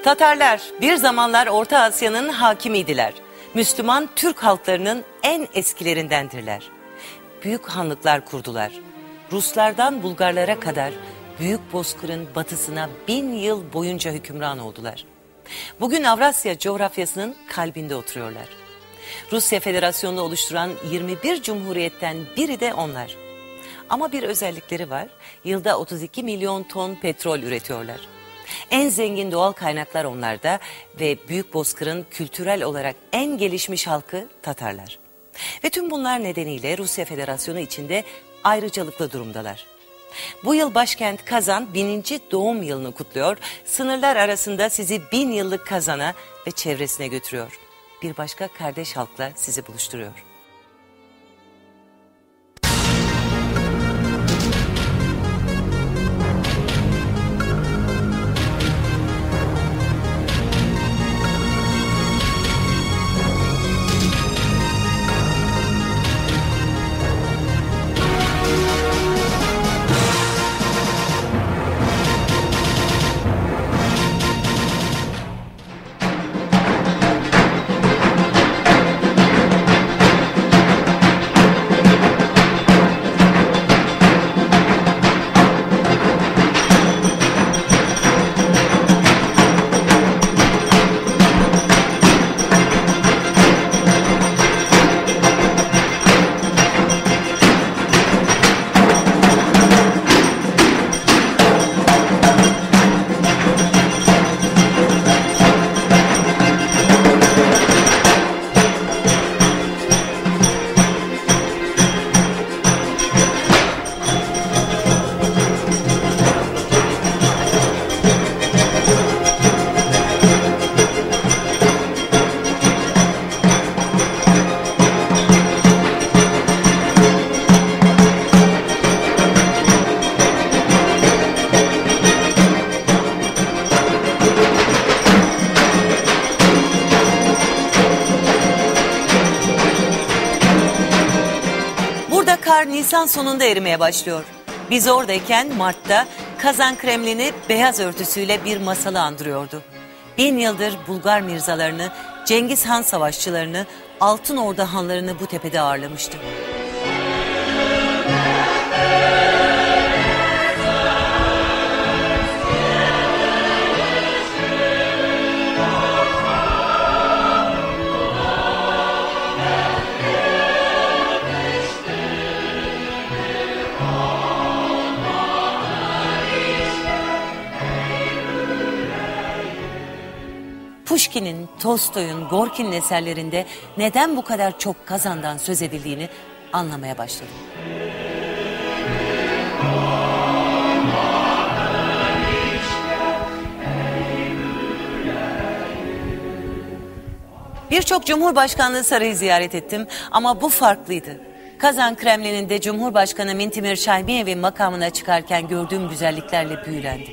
Tatarlar bir zamanlar Orta Asya'nın hakimiydiler. Müslüman Türk halklarının en eskilerindendirler. Büyük hanlıklar kurdular. Ruslardan Bulgarlara kadar Büyük Bozkır'ın batısına 1000 yıl boyunca hükümran oldular. Bugün Avrasya coğrafyasının kalbinde oturuyorlar. Rusya Federasyonu'nu oluşturan 21 cumhuriyetten biri de onlar. Ama bir özellikleri var. Yılda 32 milyon ton petrol üretiyorlar. En zengin doğal kaynaklar onlarda ve Büyük Bozkır'ın kültürel olarak en gelişmiş halkı Tatarlar. Ve tüm bunlar nedeniyle Rusya Federasyonu içinde ayrıcalıklı durumdalar. Bu yıl başkent Kazan 1000. doğum yılını kutluyor. Sınırlar arasında sizi 1000 yıllık Kazan'a ve çevresine götürüyor. Bir başka kardeş halkla sizi buluşturuyor. Kar Nisan sonunda erimeye başlıyor. Biz oradayken Mart'ta Kazan Kremlini beyaz örtüsüyle bir masalı andırıyordu. 1000 yıldır Bulgar mirzalarını, Cengiz Han savaşçılarını, Altın Ordu hanlarını bu tepede ağırlamıştı. Pushkin'in, Tolstoy'un, Gorki'nin eserlerinde neden bu kadar çok Kazan'dan söz edildiğini anlamaya başladım. Birçok Cumhurbaşkanlığı sarayı ziyaret ettim ama bu farklıydı. Kazan Kremlini'nde Cumhurbaşkanı Mintimir Şaymiyev'in makamına çıkarken gördüğüm güzelliklerle büyülendim.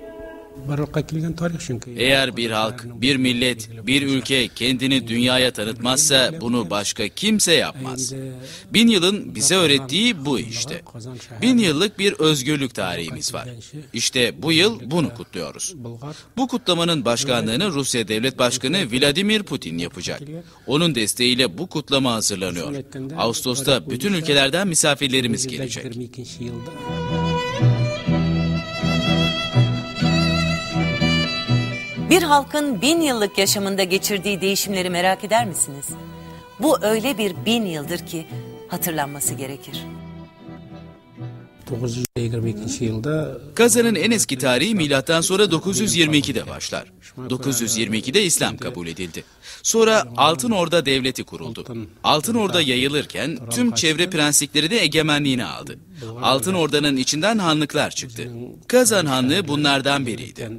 Eğer bir halk, bir millet, bir ülke kendini dünyaya tanıtmazsa bunu başka kimse yapmaz. 1000 yılın bize öğrettiği bu işte. 1000 yıllık bir özgürlük tarihimiz var. İşte bu yıl bunu kutluyoruz. Bu kutlamanın başkanlığını Rusya Devlet Başkanı Vladimir Putin yapacak. Onun desteğiyle bu kutlama hazırlanıyor. Ağustos'ta bütün ülkelerden misafirlerimiz gelecek. Bir halkın 1000 yıllık yaşamında geçirdiği değişimleri merak eder misiniz? Bu öyle bir 1000 yıldır ki hatırlanması gerekir. Kazan'ın en eski tarihi milattan sonra 922'de başlar. 922'de İslam kabul edildi. Sonra Altın Orda Devleti kuruldu. Altın Orda yayılırken tüm çevre prenslikleri de egemenliğini aldı. Altın Orda'nın içinden hanlıklar çıktı. Kazan Hanlığı bunlardan biriydi.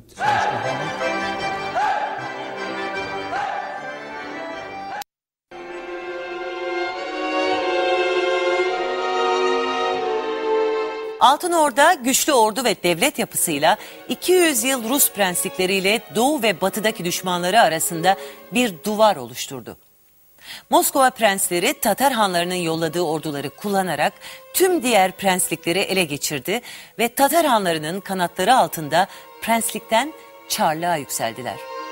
Altın Orda güçlü ordu ve devlet yapısıyla 200 yıl Rus prenslikleriyle doğu ve batıdaki düşmanları arasında bir duvar oluşturdu. Moskova prensleri Tatar hanlarının yolladığı orduları kullanarak tüm diğer prenslikleri ele geçirdi ve Tatar hanlarının kanatları altında prenslikten çarlığa yükseldiler.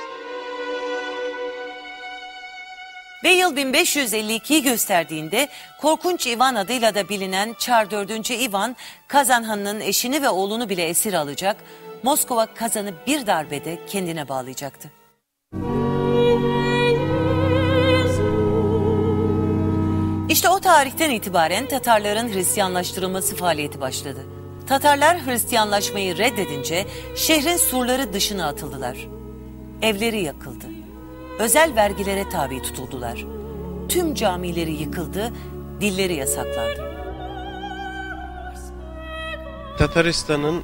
Ve yıl 1552'yi gösterdiğinde Korkunç Ivan adıyla da bilinen Çar 4. Ivan, Kazan Hanı'nın eşini ve oğlunu bile esir alacak, Moskova Kazan'ı bir darbede kendine bağlayacaktı. İşte o tarihten itibaren Tatarların Hristiyanlaştırılması faaliyeti başladı. Tatarlar Hristiyanlaşmayı reddedince şehrin surları dışına atıldılar. Evleri yakıldı. Özel vergilere tabi tutuldular. Tüm camileri yıkıldı, dilleri yasaklandı. Tataristan'ın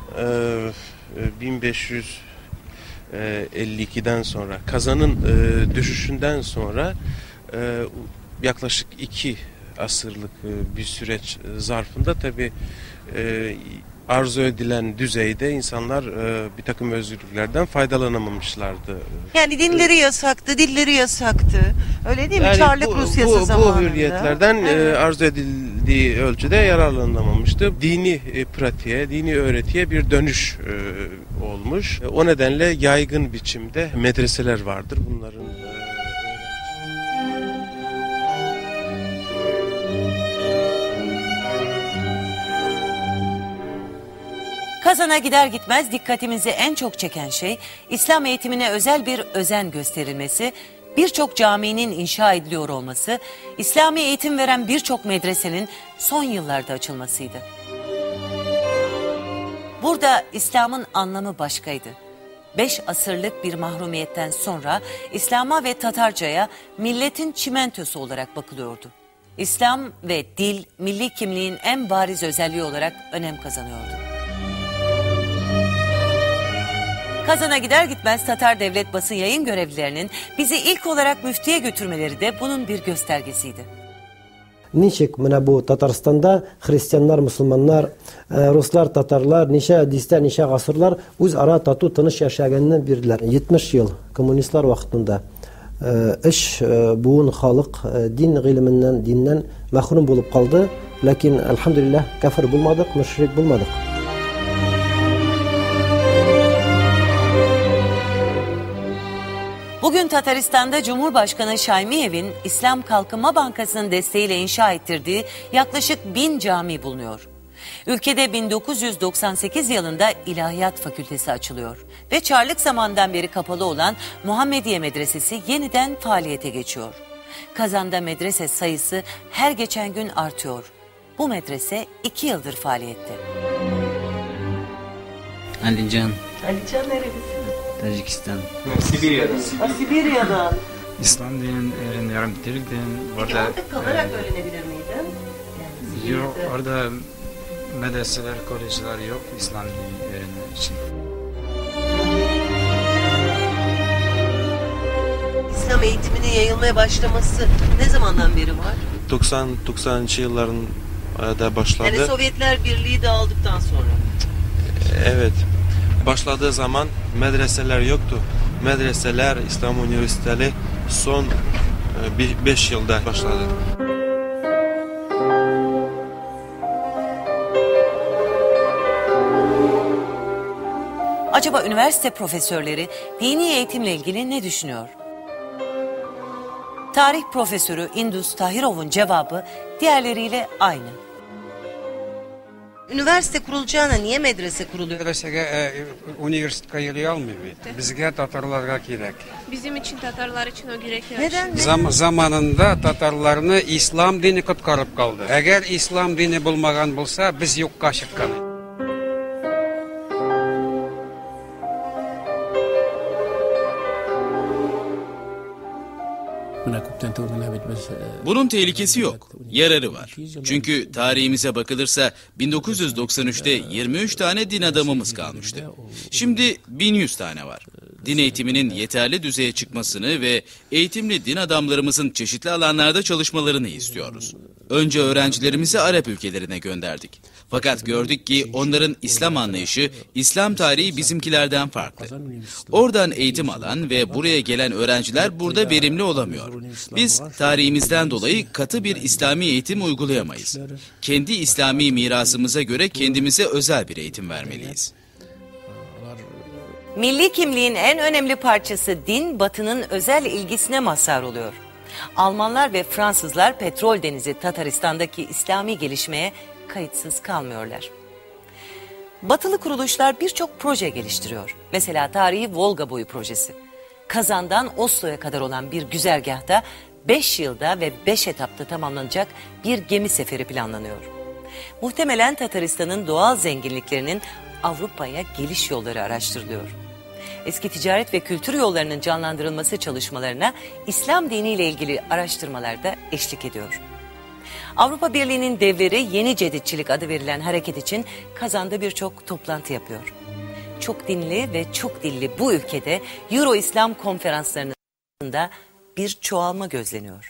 1552'den sonra, Kazan'ın düşüşünden sonra yaklaşık 2 asırlık bir süreç zarfında tabii arzu edilen düzeyde insanlar bir takım özgürlüklerden faydalanamamışlardı. Yani dinleri yasaktı, dilleri yasaktı. Öyle değil mi? Yani Çarlık Rusyası zamanında. Bu hürriyetlerden arzu edildiği ölçüde yararlanamamıştı. Dini pratiğe, dini öğretiye bir dönüş olmuş. O nedenle yaygın biçimde medreseler vardır. Bunların Kazan'a gider gitmez dikkatimizi en çok çeken şey İslam eğitimine özel bir özen gösterilmesi, birçok caminin inşa ediliyor olması, İslami eğitim veren birçok medresenin son yıllarda açılmasıydı. Burada İslam'ın anlamı başkaydı. 5 asırlık bir mahrumiyetten sonra İslam'a ve Tatarca'ya milletin çimentosu olarak bakılıyordu. İslam ve dil, milli kimliğin en bariz özelliği olarak önem kazanıyordu. Kazan'a gider gitmez Tatar devlet basın yayın görevlilerinin bizi ilk olarak müftüye götürmeleri de bunun bir göstergesiydi. Nişik bu Tataristan'da Hristiyanlar, Müslümanlar, Ruslar, Tatarlar, nişe disler, nişe asırlar o'zaro tatu tinish yaşagandan biriler. 70 yıl komünistler vaktinde iş buğun halk din ilminden, dinden mahrum bulup kaldı. Lakin elhamdülillah kafir bulmadık, müşrik bulmadık. Bugün Tataristan'da Cumhurbaşkanı Şaymiyev'in İslam Kalkınma Bankası'nın desteğiyle inşa ettirdiği yaklaşık 1000 cami bulunuyor. Ülkede 1998 yılında İlahiyat Fakültesi açılıyor ve Çarlık zamandan beri kapalı olan Muhammediye Medresesi yeniden faaliyete geçiyor. Kazan'da medrese sayısı her geçen gün artıyor. Bu medrese 2 yıldır faaliyette. Alican. Alican nerelisin? Tacikistan. Sibirya'dan. Sibirya'dan. İslam dinini öğreniyorum, Türk dinini. Peki orada kalarak öğrenebilir miydin? Yani Yok, orada medreseler, kolejler yok İslam dini öğrenmek için. İslam eğitiminin yayılmaya başlaması ne zamandan beri var? 90'lı yılların da başladı. Yani Sovyetler Birliği dağıldıktan sonra. Evet. Başladığı zaman medreseler yoktu. Medreseler, İslam üniversiteleri son 5 yılda başladı. Acaba üniversite profesörleri dini eğitimle ilgili ne düşünüyor? Tarih profesörü İndus Tahirov'un cevabı diğerleriyle aynı. Üniversite kurulacağına niye medrese kuruluyor? Medresege üniversite yayılmıyor. Bizge Tatarlarga gerek. Bizim için Tatarlar için o gerekiyor. Neden? Zamanında Tatarlarını İslam dini kutkarıp kaldı. Eğer İslam dini bulmagan bulsa biz yokka çıkkan. Bunun tehlikesi yok, yararı var. Çünkü tarihimize bakılırsa 1993'te 23 tane din adamımız kalmıştı. Şimdi 1100 tane var. Din eğitiminin yeterli düzeye çıkmasını ve eğitimli din adamlarımızın çeşitli alanlarda çalışmalarını istiyoruz. Önce öğrencilerimizi Arap ülkelerine gönderdik. Fakat gördük ki onların İslam anlayışı, İslam tarihi bizimkilerden farklı. Oradan eğitim alan ve buraya gelen öğrenciler burada verimli olamıyor. Biz tarihimizden dolayı katı bir İslami eğitim uygulayamayız. Kendi İslami mirasımıza göre kendimize özel bir eğitim vermeliyiz. Milli kimliğin en önemli parçası din, Batı'nın özel ilgisine mazhar oluyor. Almanlar ve Fransızlar Petrol Denizi Tataristan'daki İslami gelişmeye kayıtsız kalmıyorlar. Batılı kuruluşlar birçok proje geliştiriyor. Mesela tarihi Volga boyu projesi. Kazan'dan Oslo'ya kadar olan bir güzergahta 5 yılda ve 5 etapta tamamlanacak bir gemi seferi planlanıyor. Muhtemelen Tataristan'ın doğal zenginliklerinin Avrupa'ya geliş yolları araştırılıyor. Eski ticaret ve kültür yollarının canlandırılması çalışmalarına İslam diniyle ilgili araştırmalar da eşlik ediyor. Avrupa Birliği'nin devleri Yeni Cedidçilik adı verilen hareket için Kazan'da birçok toplantı yapıyor. Çok dinli ve çok dilli bu ülkede Euro-İslam konferanslarında bir çoğalma gözleniyor.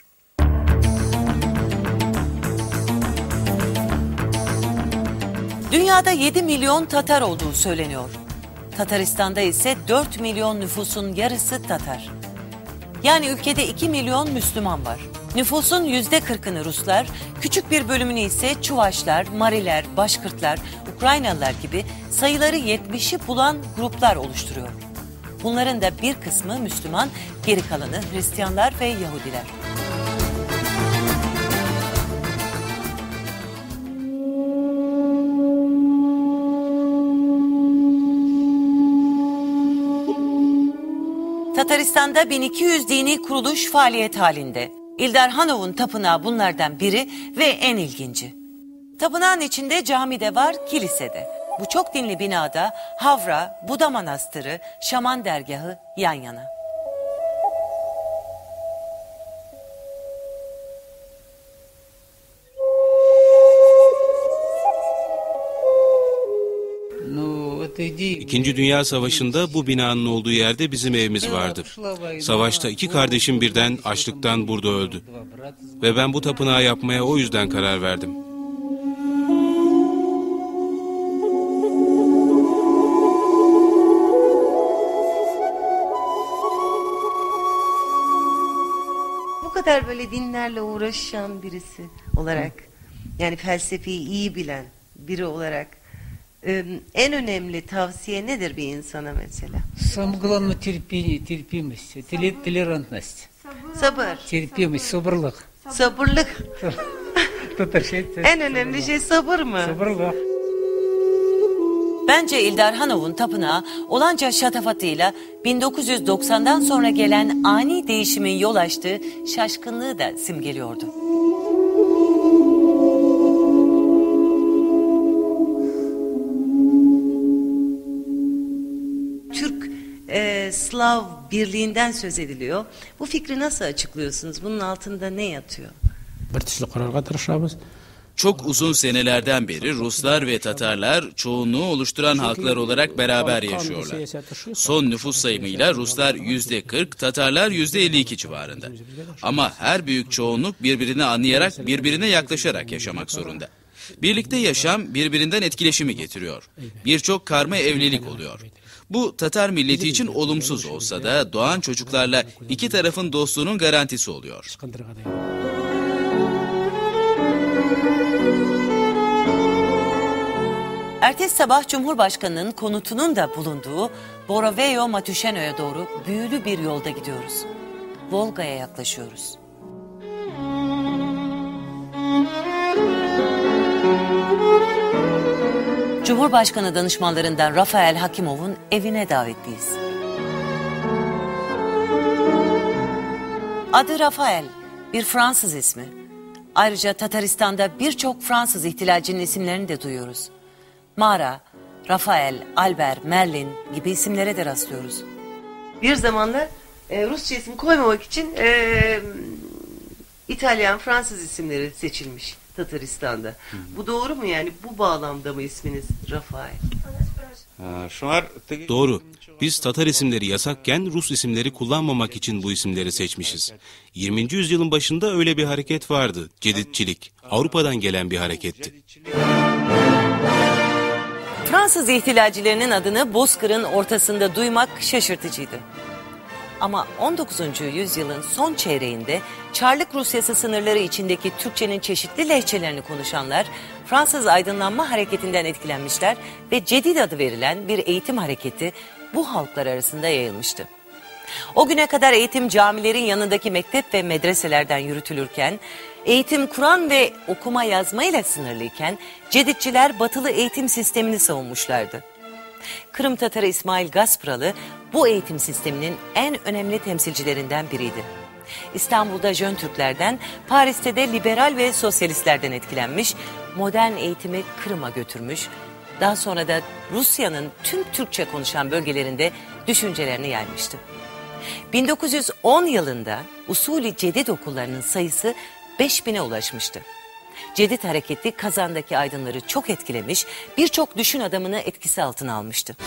Dünyada 7 milyon Tatar olduğu söyleniyor. Tataristan'da ise 4 milyon nüfusun yarısı Tatar. Yani ülkede 2 milyon Müslüman var. Nüfusun %40'ını Ruslar, küçük bir bölümünü ise Çuvaşlar, Mariler, Başkırtlar, Ukraynalılar gibi sayıları 70'i bulan gruplar oluşturuyor. Bunların da bir kısmı Müslüman, geri kalanı Hristiyanlar ve Yahudiler. Tataristan'da 1200 dini kuruluş faaliyet halinde. İldar Hanov'un tapınağı bunlardan biri ve en ilginci. Tapınağın içinde cami de var, kilise de. Bu çok dinli binada Havra, Buda Manastırı, Şaman dergahı yan yana. İkinci Dünya Savaşı'nda bu binanın olduğu yerde bizim evimiz vardı. Savaşta 2 kardeşim birden açlıktan burada öldü. Ve ben bu tapınağı yapmaya o yüzden karar verdim. Bu kadar böyle dinlerle uğraşan birisi olarak, yani felsefeyi iyi bilen biri olarak en önemli tavsiye nedir bir insana mesela? Самое главное терпимость, толерантность. Sabır. Терпимость, sabırlık. Sabırlık. En önemli şey sabır mı? Sabırlık. Bence İldar Hanov'un tapınağı olanca şatafatıyla 1990'dan sonra gelen ani değişimin yol açtığı şaşkınlığı da simgeliyordu. Slav birliğinden söz ediliyor. Bu fikri nasıl açıklıyorsunuz? Bunun altında ne yatıyor? Çok uzun senelerden beri Ruslar ve Tatarlar çoğunluğu oluşturan halklar olarak beraber yaşıyorlar. Son nüfus sayımıyla Ruslar %40, Tatarlar %52 civarında. Ama her büyük çoğunluk birbirini anlayarak, birbirine yaklaşarak yaşamak zorunda. Birlikte yaşam birbirinden etkileşimi getiriyor. Birçok karma evlilik oluyor. Bu Tatar milleti için olumsuz olsa da doğan çocuklarla iki tarafın dostluğunun garantisi oluyor. Ertesi sabah Cumhurbaşkanı'nın konutunun da bulunduğu Boroveyo Matuşeno'ya doğru büyülü bir yolda gidiyoruz. Volga'ya yaklaşıyoruz. Cumhurbaşkanı danışmanlarından Rafael Hakimov'un evine davetliyiz. Adı Rafael, bir Fransız ismi. Ayrıca Tataristan'da birçok Fransız ihtilalcinin isimlerini de duyuyoruz. Mara, Rafael, Albert, Merlin gibi isimlere de rastlıyoruz. Bir zamanlar Rusça isim koymamak için İtalyan, Fransız isimleri seçilmiş Tataristan'da. Bu doğru mu yani? Bu bağlamda mı isminiz Rafael? Doğru. Biz Tatar isimleri yasakken Rus isimleri kullanmamak için bu isimleri seçmişiz. 20. yüzyılın başında öyle bir hareket vardı. Cedidçilik. Avrupa'dan gelen bir hareketti. Fransız ihtilalcilerinin adını Bozkır'ın ortasında duymak şaşırtıcıydı. Ama 19. yüzyılın son çeyreğinde Çarlık Rusyası sınırları içindeki Türkçenin çeşitli lehçelerini konuşanlar Fransız aydınlanma hareketinden etkilenmişler ve Cedid adı verilen bir eğitim hareketi bu halklar arasında yayılmıştı. O güne kadar eğitim camilerin yanındaki mektep ve medreselerden yürütülürken, eğitim Kur'an ve okuma yazma ile sınırlıyken Cedidçiler batılı eğitim sistemini savunmuşlardı. Kırım Tatarı İsmail Gaspralı bu eğitim sisteminin en önemli temsilcilerinden biriydi. İstanbul'da Jön Türklerden, Paris'te de liberal ve sosyalistlerden etkilenmiş, modern eğitimi Kırım'a götürmüş, daha sonra da Rusya'nın tüm Türkçe konuşan bölgelerinde düşüncelerini yaymıştı. 1910 yılında usulü Cedid okullarının sayısı 5000'e ulaşmıştı. Cedid hareketi Kazan'daki aydınları çok etkilemiş, birçok düşün adamını etkisi altına almıştı.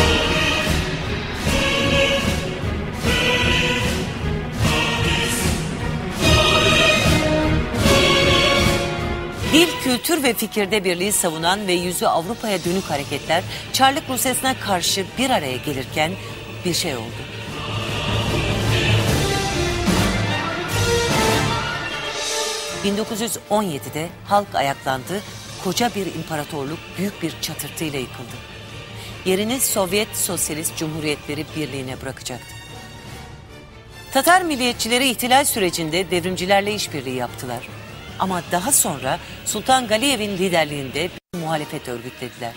Dil, kültür ve fikirde birliği savunan ve yüzü Avrupa'ya dönük hareketler Çarlık Rusyası'na karşı bir araya gelirken bir şey oldu. ...1917'de halk ayaklandı, koca bir imparatorluk büyük bir çatırtıyla yıkıldı. Yerini Sovyet Sosyalist Cumhuriyetleri Birliği'ne bırakacaktı. Tatar milliyetçileri ihtilal sürecinde devrimcilerle işbirliği yaptılar. Ama daha sonra Sultan Galiyev'in liderliğinde bir muhalefet örgütlediler.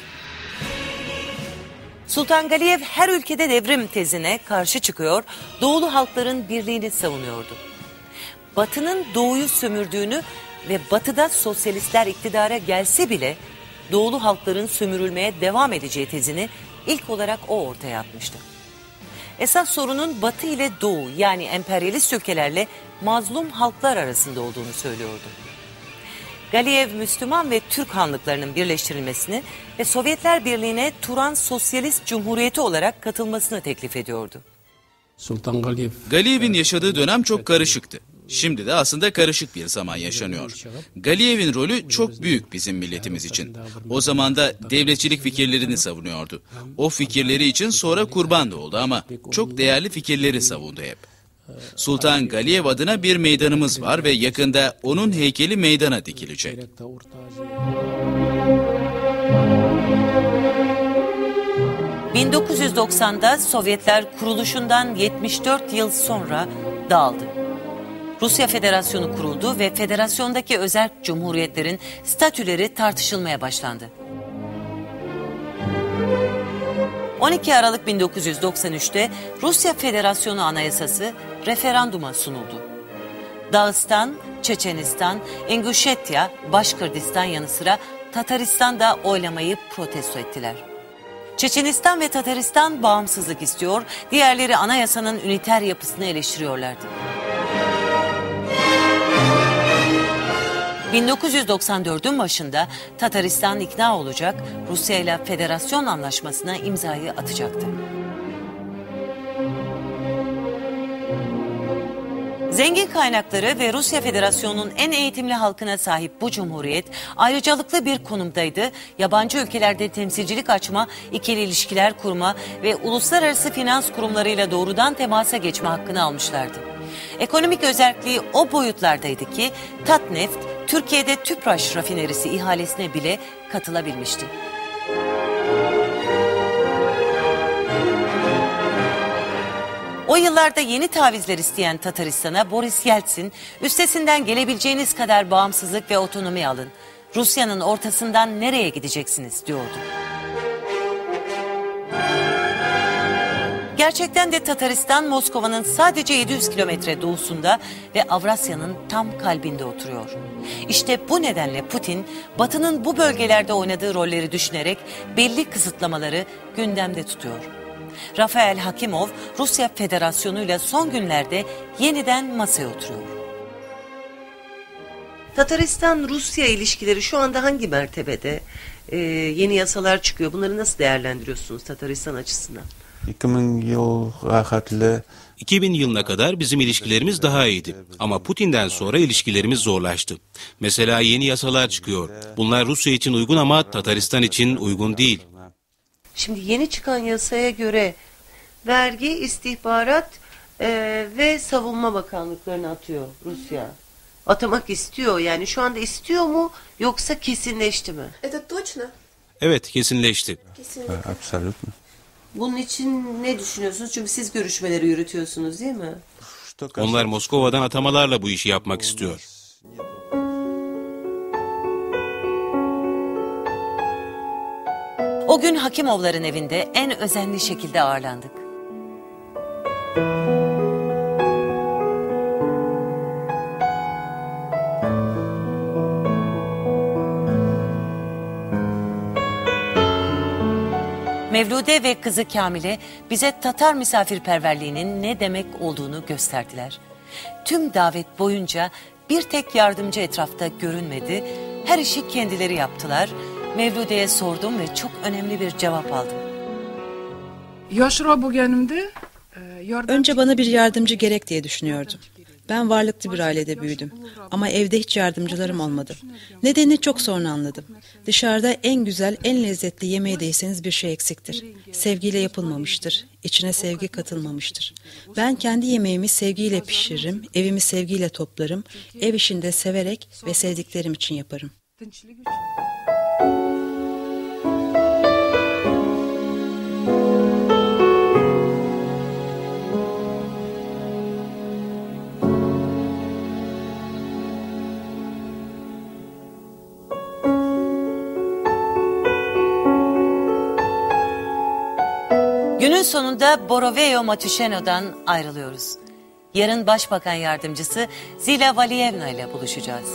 Sultan Galiyev her ülkede devrim tezine karşı çıkıyor, doğulu halkların birliğini savunuyordu. Batı'nın doğuyu sömürdüğünü ve Batı'da sosyalistler iktidara gelse bile doğulu halkların sömürülmeye devam edeceği tezini ilk olarak o ortaya atmıştı. Esas sorunun Batı ile Doğu yani emperyalist ülkelerle mazlum halklar arasında olduğunu söylüyordu. Galiyev, Müslüman ve Türk hanlıklarının birleştirilmesini ve Sovyetler Birliği'ne Turan Sosyalist Cumhuriyeti olarak katılmasını teklif ediyordu. Galiyev'in yaşadığı dönem çok karışıktı. Şimdi de aslında karışık bir zaman yaşanıyor. Galiyev'in rolü çok büyük bizim milletimiz için. O zaman da devletçilik fikirlerini savunuyordu. O fikirleri için sonra kurban da oldu ama çok değerli fikirleri savundu hep. Sultan Galiyev adına bir meydanımız var ve yakında onun heykeli meydana dikilecek. ...1990'da Sovyetler kuruluşundan 74 yıl sonra dağıldı. Rusya Federasyonu kuruldu ve federasyondaki özerk cumhuriyetlerin statüleri tartışılmaya başlandı. 12 Aralık 1993'te Rusya Federasyonu Anayasası referanduma sunuldu. Dağıstan, Çeçenistan, İnguşetya, Başkırdistan yanı sıra Tataristan da oylamayı protesto ettiler. Çeçenistan ve Tataristan bağımsızlık istiyor, diğerleri anayasanın üniter yapısını eleştiriyorlardı. 1994'ün başında Tataristan ikna olacak, Rusya ile federasyon anlaşmasına imzayı atacaktı. Zengin kaynakları ve Rusya Federasyonu'nun en eğitimli halkına sahip bu cumhuriyet ayrıcalıklı bir konumdaydı. Yabancı ülkelerde temsilcilik açma, ikili ilişkiler kurma ve uluslararası finans kurumlarıyla doğrudan temasa geçme hakkını almışlardı. Ekonomik özelliği o boyutlardaydı ki Tatneft, Türkiye'de Tüpraş rafinerisi ihalesine bile katılabilmişti. O yıllarda yeni tavizler isteyen Tataristan'a Boris Yeltsin, üstesinden gelebileceğiniz kadar bağımsızlık ve otonomi alın. Rusya'nın ortasından nereye gideceksiniz diyordu. Gerçekten de Tataristan, Moskova'nın sadece 700 kilometre doğusunda ve Avrasya'nın tam kalbinde oturuyor. İşte bu nedenle Putin, Batı'nın bu bölgelerde oynadığı rolleri düşünerek belli kısıtlamaları gündemde tutuyor. Rafael Hakimov, Rusya Federasyonu ile son günlerde yeniden masaya oturuyor. Tataristan-Rusya ilişkileri şu anda hangi mertebede? Yeni yasalar çıkıyor. Bunları nasıl değerlendiriyorsunuz Tataristan açısından? 2000 yılına kadar bizim ilişkilerimiz daha iyiydi. Ama Putin'den sonra ilişkilerimiz zorlaştı. Mesela yeni yasalar çıkıyor. Bunlar Rusya için uygun ama Tataristan için uygun değil. Şimdi yeni çıkan yasaya göre vergi, istihbarat ve savunma bakanlıklarını atıyor Rusya. Atamak istiyor. Yani şu anda istiyor mu yoksa kesinleşti mi? Evet, kesinleşti. Bunun için ne düşünüyorsunuz? Çünkü siz görüşmeleri yürütüyorsunuz değil mi? Onlar Moskova'dan atamalarla bu işi yapmak istiyor. O gün Hakimovların evinde en özenli şekilde ağırlandık. Mevlude ve kızı Kamile bize Tatar misafirperverliğinin ne demek olduğunu gösterdiler. Tüm davet boyunca bir tek yardımcı etrafta görünmedi. Her işi kendileri yaptılar. Mevlude'ye sordum ve çok önemli bir cevap aldım. Önce bana bir yardımcı gerek diye düşünüyordum. Ben varlıklı bir ailede büyüdüm ama evde hiç yardımcılarım olmadı. Nedenini çok sonra anladım. Dışarıda en güzel, en lezzetli yemeği de yeseniz bir şey eksiktir. Sevgiyle yapılmamıştır, içine sevgi katılmamıştır. Ben kendi yemeğimi sevgiyle pişiririm, evimi sevgiyle toplarım, ev işinde severek ve sevdiklerim için yaparım. Günün sonunda Boroveyo Matuşeno'dan ayrılıyoruz. Yarın Başbakan Yardımcısı Zila Valiyevna ile buluşacağız.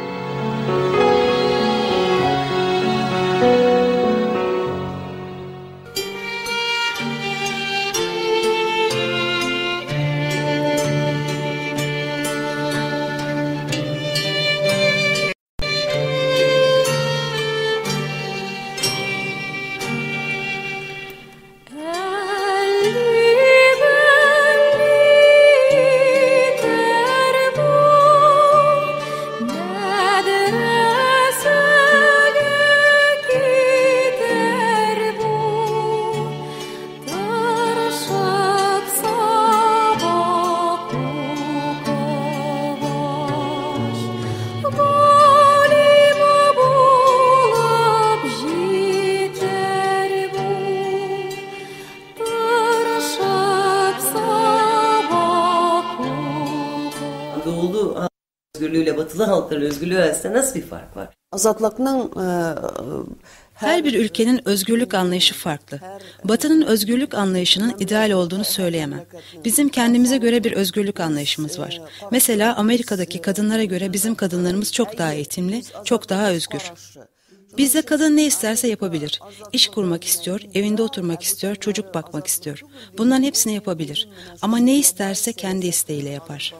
Doğulu özgürlüğüyle batılı halkların özgürlüğü arasında nasıl bir fark var? Azadlıkның Her bir ülkenin özgürlük anlayışı farklı. Batı'nın özgürlük anlayışının ideal olduğunu söyleyemem. Bizim kendimize göre bir özgürlük anlayışımız var. Mesela Amerika'daki kadınlara göre bizim kadınlarımız çok daha eğitimli, çok daha özgür. Bizde kadın ne isterse yapabilir. İş kurmak istiyor, evinde oturmak istiyor, çocuk bakmak istiyor. Bunların hepsini yapabilir. Ama ne isterse kendi isteğiyle yapar.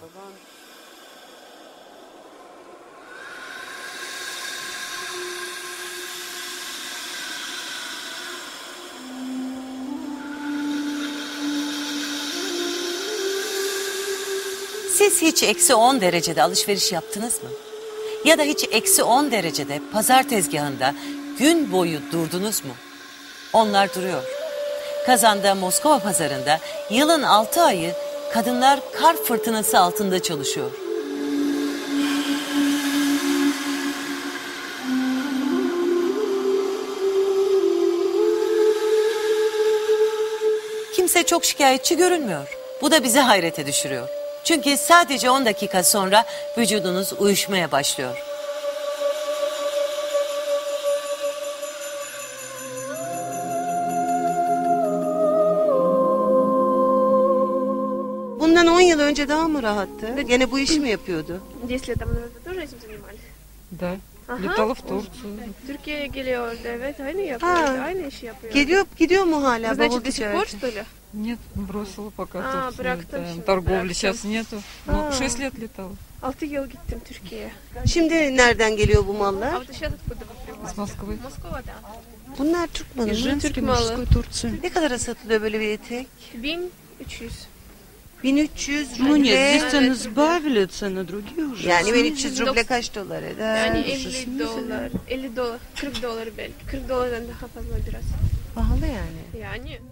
Siz hiç -10 derecede alışveriş yaptınız mı? Ya da hiç -10 derecede pazar tezgahında gün boyu durdunuz mu? Onlar duruyor. Kazan'da Moskova pazarında yılın 6 ayı kadınlar kar fırtınası altında çalışıyor. Kimse çok şikayetçi görünmüyor. Bu da bizi hayrete düşürüyor. Çünkü sadece 10 dakika sonra vücudunuz uyuşmaya başlıyor. Bundan 10 yıl önce daha mı rahattı? Gene bu işi mi yapıyordu? 10 lет тому назад тоже этим занимались? Да. Летала в Турцию. Türkiye'ye geliyordu, evet, aynı yapıyordu, aynı işi yapıyordu. Gidiyor mu hala? Значит, до сих пор, что ли? Нет, бросила пока Турцию. Bıraktım şimdi. Торговли сейчас нету. Ну, 6 лет летала. 6 yıl gittim Türkiye'ye. Şimdi nereden geliyor bu mallar? А вот сейчас откуда вы привозите? Из Москвы. Moskova'dan. Bunlar Türk malı mı? Türk malı. Ne kadara satılıyor böyle bir etek? 1300. 1300 Ну нет, ruble. здесь цены sбавили, цены другие уже. Yani 1300 ruble kaç dolar eder? Yani 50 dolar, 50 dolar, 40 doları belki. 40 dolardan daha fazla biraz. Pahalı yani. Yani.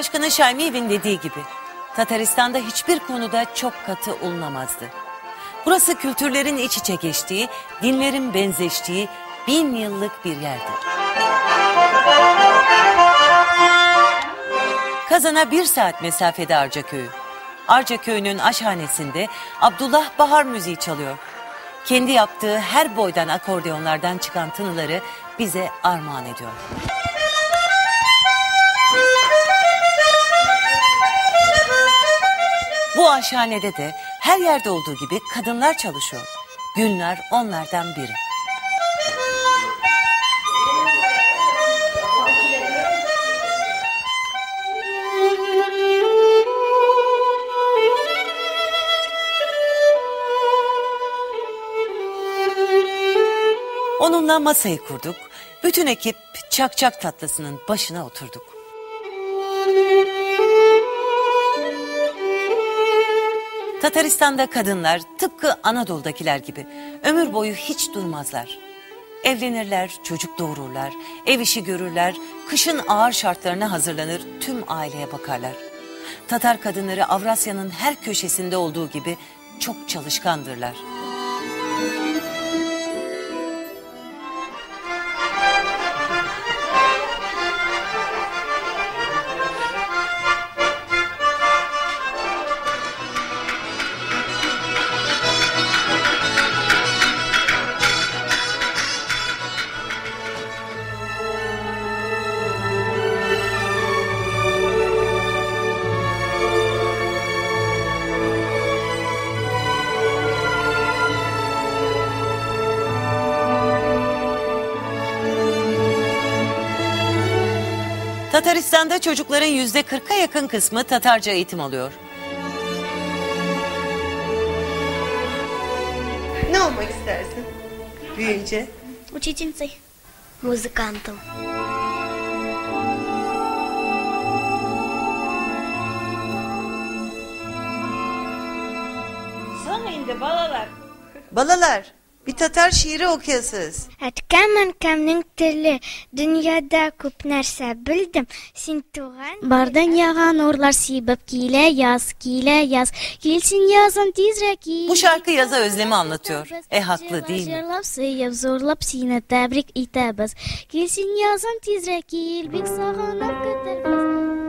Cumhurbaşkanı Şaymiyev'in dediği gibi Tataristan'da hiçbir konuda çok katı olunamazdı. Burası kültürlerin iç içe geçtiği, dinlerin benzeştiği 1000 yıllık bir yerdi. Kazan'a 1 saat mesafede Arcaköy'ü. Arcaköy'ünün aşhanesinde Abdullah bahar müziği çalıyor. Kendi yaptığı her boydan akordeonlardan çıkan tınıları bize armağan ediyor. Bu aşhanede de her yerde olduğu gibi kadınlar çalışıyor. Gülnar onlardan biri. Onunla masayı kurduk. Bütün ekip çakçak tatlısının başına oturduk. Tataristan'da kadınlar tıpkı Anadolu'dakiler gibi ömür boyu hiç durmazlar. Evlenirler, çocuk doğururlar, ev işi görürler, kışın ağır şartlarına hazırlanır, tüm aileye bakarlar. Tatar kadınları Avrasya'nın her köşesinde olduğu gibi çok çalışkandırlar. Tataristan'da çocukların %40'a yakın kısmı Tatarca eğitim alıyor. Ne olmak istersin büyüyünce? Учительницей, музыкантом. Sonra balalar. Balalar, bir Tatar şiiri okuyasınız. Әткәмен кемнең теле, дөньяда күп нәрсә белдем, син туган. Бардан яган урлар сибеп килә яз, килсин язын тизрәк кил. Bu şarkı yaza özlemi anlatıyor. Haklı değil mi? Җырлап сөеп, зурлап сине тәбрик итәбез. Килсин язын тизрәк кил, бик сагынып көтәрбез.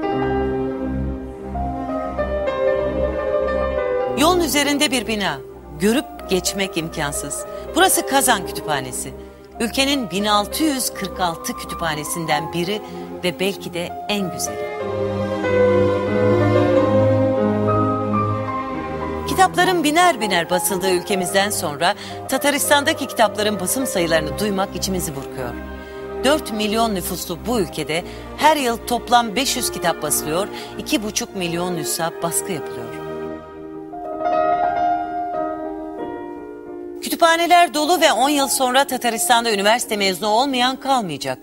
Yolun üzerinde bir bina. Görüp geçmek imkansız. Burası Kazan Kütüphanesi. Ülkenin 1646 kütüphanesinden biri ve belki de en güzeli. Kitapların biner biner basıldığı ülkemizden sonra Tataristan'daki kitapların basım sayılarını duymak içimizi burkuyor. 4 milyon nüfuslu bu ülkede her yıl toplam 500 kitap basılıyor, 2,5 milyon nüsha baskı yapılıyor. Kütüphaneler dolu ve 10 yıl sonra Tataristan'da üniversite mezunu olmayan kalmayacak.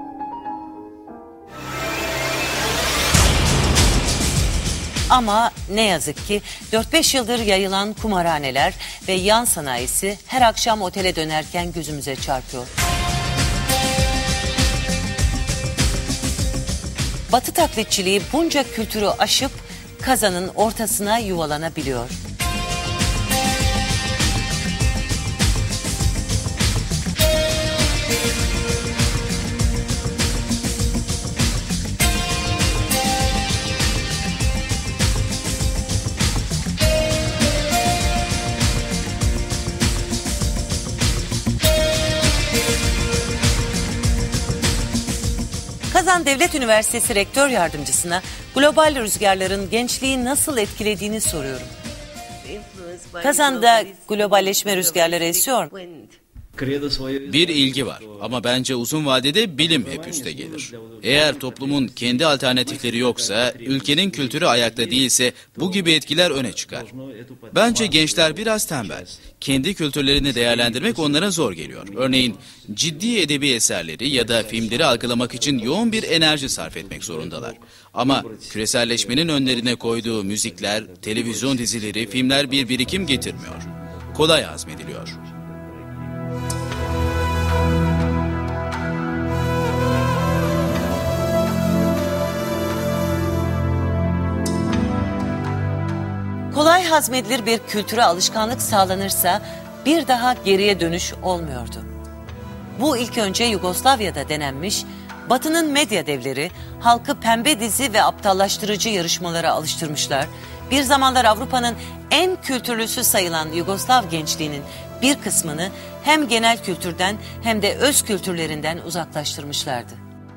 Ama ne yazık ki 4-5 yıldır yayılan kumarhaneler ve yan sanayisi her akşam otele dönerken gözümüze çarpıyor. Batı taklitçiliği bunca kültürü aşıp Kazan'ın ortasına yuvalanabiliyor. Kazan Devlet Üniversitesi Rektör Yardımcısına global rüzgarların gençliği nasıl etkilediğini soruyorum. Kazan'da globalleşme rüzgarları esiyor mu? Bir ilgi var ama bence uzun vadede bilim hep üste gelir. Eğer toplumun kendi alternatifleri yoksa, ülkenin kültürü ayakta değilse bu gibi etkiler öne çıkar. Bence gençler biraz tembel. Kendi kültürlerini değerlendirmek onlara zor geliyor. Örneğin ciddi edebi eserleri ya da filmleri algılamak için yoğun bir enerji sarf etmek zorundalar. Ama küreselleşmenin önlerine koyduğu müzikler, televizyon dizileri, filmler bir birikim getirmiyor. Kolay hazmediliyor. hazmedilir bir kültüre alışkanlık sağlanırsa bir daha geriye dönüş olmuyordu. Bu ilk önce Yugoslavya'da denenmiş, Batı'nın medya devleri halkı pembe dizi ve aptallaştırıcı yarışmalara alıştırmışlar. Bir zamanlar Avrupa'nın en kültürlüsü sayılan Yugoslav gençliğinin bir kısmını hem genel kültürden hem de öz kültürlerinden uzaklaştırmışlardı.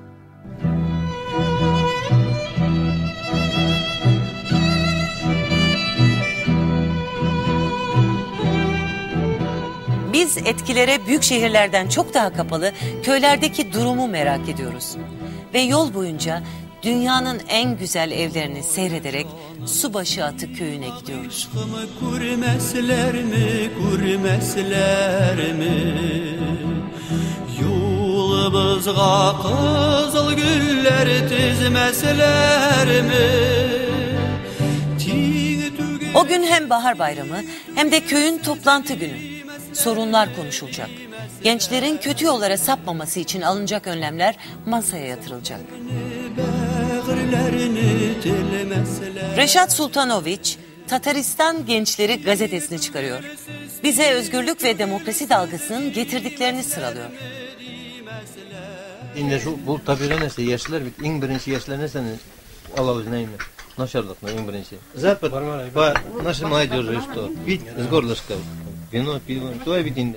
Biz etkilere büyük şehirlerden çok daha kapalı köylerdeki durumu merak ediyoruz. Ve yol boyunca dünyanın en güzel evlerini seyrederek Subaşı Atı köyüne gidiyoruz. Kurmesler mi? Yolumuzga kızıl güller dizmesler mi? O gün hem bahar bayramı hem de köyün toplantı günü. Sorunlar konuşulacak. Gençlerin kötü yollara sapmaması için alınacak önlemler masaya yatırılacak. Reşat Sultanoviç, Tataristan Gençleri gazetesini çıkarıyor. Bize özgürlük ve demokrasi dalgasının getirdiklerini sıralıyor. Şimdi bu tabiren neyse yaşlılar en birinci yaşlılar neyse Allah'ın neyine нашарлыкны en birinci. Запад по нашей молодежи что? Пить с горлышка. Vino, pivo, to je bitinde.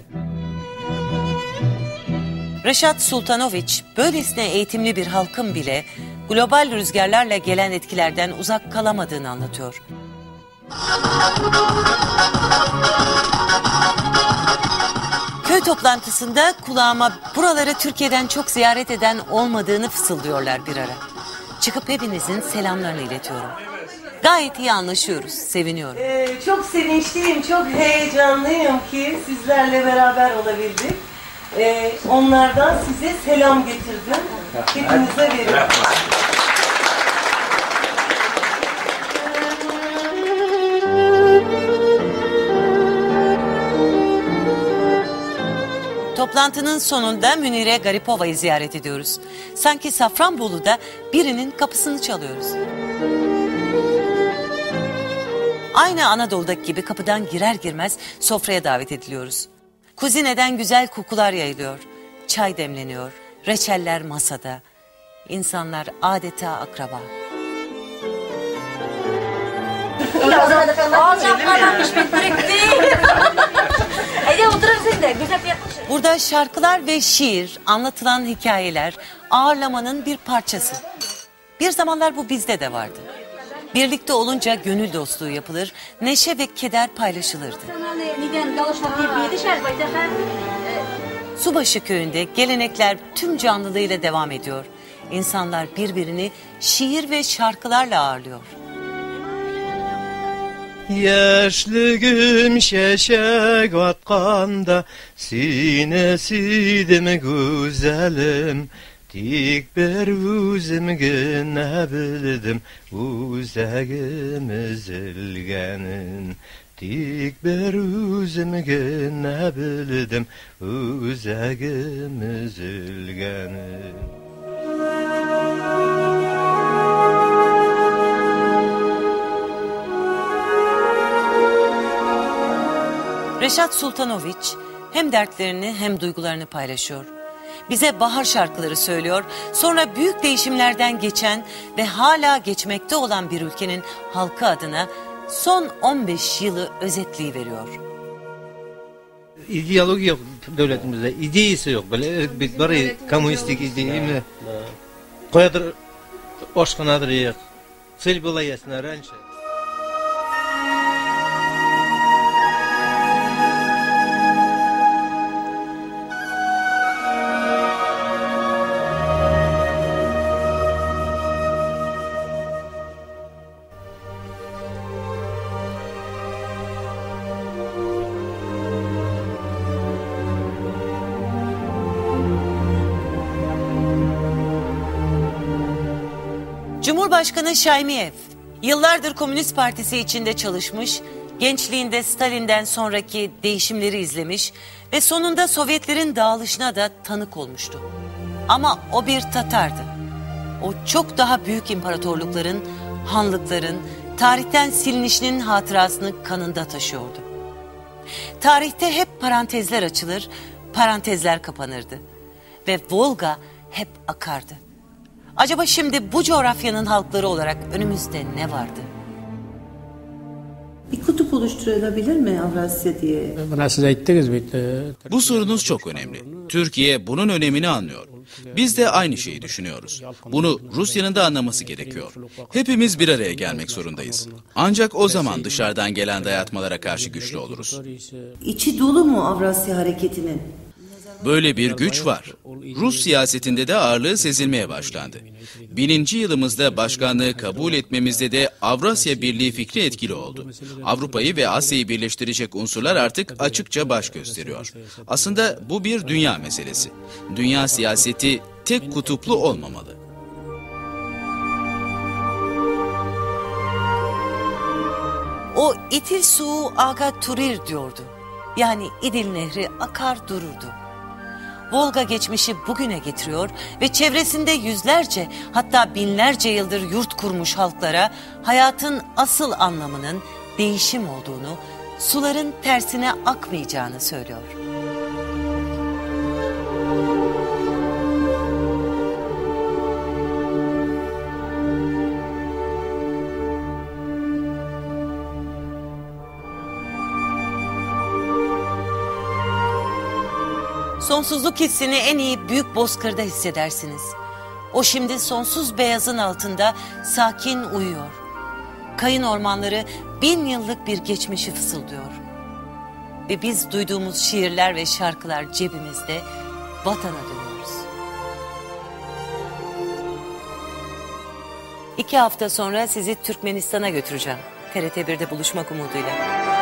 Reşat Sultanoviç, böylesine eğitimli bir halkın bile global rüzgarlarla gelen etkilerden uzak kalamadığını anlatıyor. Köy toplantısında kulağıma buraları Türkiye'den çok ziyaret eden olmadığını fısıldıyorlar bir ara. Çıkıp hepinizin selamlarını iletiyorum. Gayet iyi anlaşıyoruz, seviniyorum. Çok sevinçliyim, çok heyecanlıyım ki sizlerle beraber olabildik. Onlardan size selam getirdim. Hepinize veriyorum. Toplantının sonunda Münire Garipova'yı ziyaret ediyoruz. Sanki Safranbolu'da birinin kapısını çalıyoruz. Aynı Anadolu'daki gibi kapıdan girer girmez sofraya davet ediliyoruz. Kuzineden güzel kokular yayılıyor. Çay demleniyor. Reçeller masada. İnsanlar adeta akraba. Burada şarkılar ve şiir, anlatılan hikayeler ağırlamanın bir parçası. Bir zamanlar bu bizde de vardı. Birlikte olunca gönül dostluğu yapılır, neşe ve keder paylaşılırdı. Subaşı köyünde gelenekler tüm canlılığıyla devam ediyor. İnsanlar birbirini şiir ve şarkılarla ağırlıyor. Yaşlığım şeşek atkanda sinesiydim güzelim. Tik bir üzüm güne bildim uzağım üzülgenin. Tik bir üzüm güne bildim uzağım üzülgenin. Reşat Sultanoviç hem dertlerini hem duygularını paylaşıyor. Bize bahar şarkıları söylüyor, sonra büyük değişimlerden geçen ve hala geçmekte olan bir ülkenin halkı adına son 15 yılı özetleyiveriyor. İdeoloji yok devletimizde, ideyası yok. Böyle bir bari komünistik ideyi mi? Koyadır, oşkanadır yok. Sel bulayasına rançı. Cumhurbaşkanı Şaymiyev, yıllardır Komünist Partisi içinde çalışmış, gençliğinde Stalin'den sonraki değişimleri izlemiş ve sonunda Sovyetlerin dağılışına da tanık olmuştu. Ama o bir Tatar'dı. O çok daha büyük imparatorlukların, hanlıkların, tarihten silinişinin hatırasını kanında taşıyordu. Tarihte hep parantezler açılır, parantezler kapanırdı. Ve Volga hep akardı. Acaba şimdi bu coğrafyanın halkları olarak önümüzde ne vardı? Bir kutup oluşturulabilir mi Avrasya diye? Bu sorunuz çok önemli. Türkiye bunun önemini anlıyor. Biz de aynı şeyi düşünüyoruz. Bunu Rusya'nın da anlaması gerekiyor. Hepimiz bir araya gelmek zorundayız. Ancak o zaman dışarıdan gelen dayatmalara karşı güçlü oluruz. İçi dolu mu Avrasya hareketinin? Böyle bir güç var. Rus siyasetinde de ağırlığı sezilmeye başlandı. 1000. yılımızda başkanlığı kabul etmemizde de Avrasya Birliği fikri etkili oldu. Avrupa'yı ve Asya'yı birleştirecek unsurlar artık açıkça baş gösteriyor. Aslında bu bir dünya meselesi. Dünya siyaseti tek kutuplu olmamalı. O İtil suğu aga turir diyordu. Yani İdil Nehri akar dururdu. Volga geçmişi bugüne getiriyor ve çevresinde yüzlerce hatta binlerce yıldır yurt kurmuş halklara hayatın asıl anlamının değişim olduğunu, suların tersine akmayacağını söylüyor. Sonsuzluk hissini en iyi büyük bozkırda hissedersiniz. O şimdi sonsuz beyazın altında sakin uyuyor. Kayın ormanları 1000 yıllık bir geçmişi fısıldıyor. Ve biz duyduğumuz şiirler ve şarkılar cebimizde vatana dönüyoruz. 2 hafta sonra sizi Türkmenistan'a götüreceğim. TRT 1'de buluşmak umuduyla.